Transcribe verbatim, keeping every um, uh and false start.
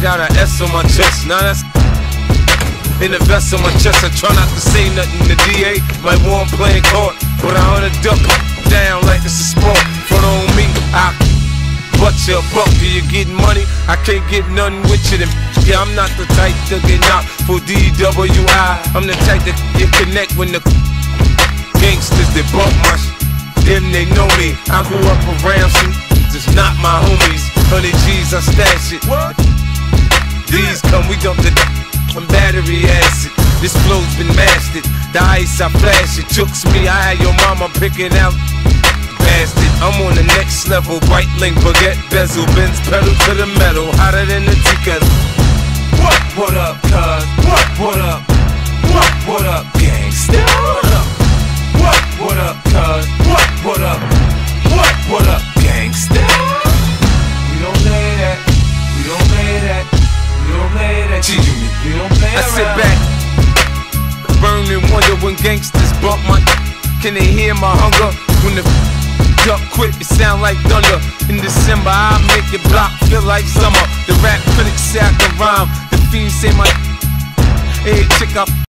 got an S on my chest. Now that's in the vest on my chest. I try not to say nothing to D A, like one playing court, but I wanna duck down like it's a sport. Front on me, I butt you a buck. Do you get money? I can't get nothing with you. Then yeah, I'm not the type to get out for D W I. I'm the type that you connect when the gangsters that bump my sh. Them they know me. I grew up around some, just not my homies. Hundred G's I stash it. These come, we dump the on battery acid. This flow's been mastered. The ice I flash it. Jukes me, I had your mama picking out. Bastard, I'm on the next level. White link, baguette, bezel, Benz pedal to the metal. Hotter than the tea kettle. What? What up, cuz? What? What up? What? What up, gangsta? What up? What? What up, cuz? What? What up? What? What up, gangsta? We don't lay that. We don't lay that. We don't lay that. G Unit. We don't play I around. Sit back, burn and wonder when gangsters bump my. Can they hear my hunger? When the up quick, it sound like thunder. In December, I make your block feel like summer. The rap critics say I can rhyme. The fiends say my hey chick up.